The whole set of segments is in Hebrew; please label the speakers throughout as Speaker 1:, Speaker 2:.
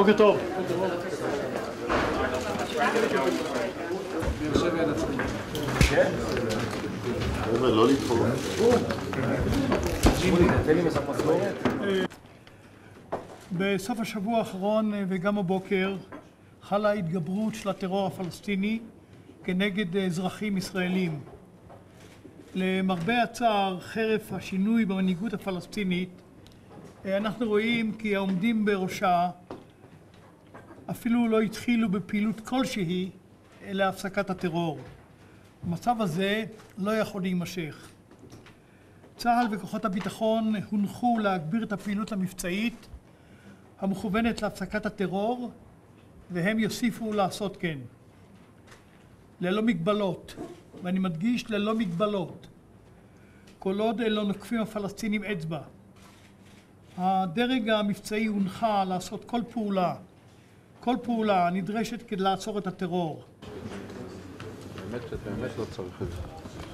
Speaker 1: בוקר טוב.
Speaker 2: לא להתחור.
Speaker 1: בסוף השבוע האחרון וגם הבוקר חלה התגברות של הטרור הפלסטיני כנגד אזרחים ישראלים. למרבה הצער, חרף השינוי במנהיגות הפלסטינית, אנחנו רואים כי העומדים בראשה אפילו לא התחילו בפעילות כלשהי להפסקת הטרור. המצב הזה לא יכול להימשך. צה"ל וכוחות הביטחון הונחו להגביר את הפעילות המבצעית המכוונת להפסקת הטרור, והם יוסיפו לעשות כן. ללא מגבלות, ואני מדגיש ללא מגבלות, כל עוד לא נוקפים הפלסטינים אצבע. הדרג המבצעי הונחה לעשות כל פעולה הנדרשת כדי לעצור את הטרור.
Speaker 2: באמת לא צריך את זה.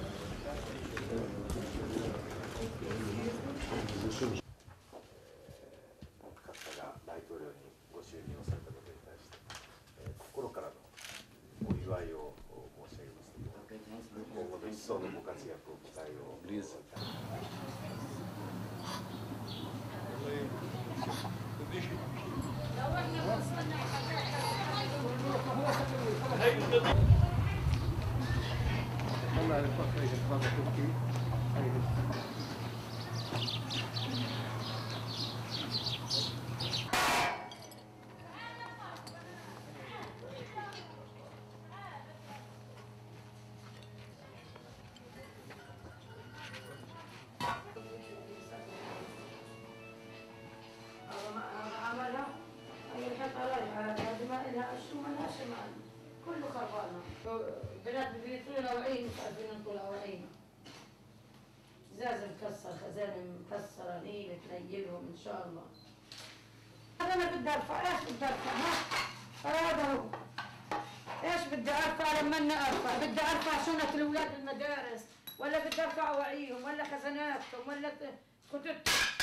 Speaker 3: كله خربانه بنات بيبيتوا لنا وعين مش عارفين نطلع وعين ازاز مكسر خزانه مكسره نيله تنيلهم ان شاء الله. انا بدي ارفع ايش بدي ارفع هذا هو ايش بدي ارفع لما انا ارفع بدي ارفع شنط الاولاد المدارس ولا بدي ارفع وعيهم ولا خزاناتهم ولا كتب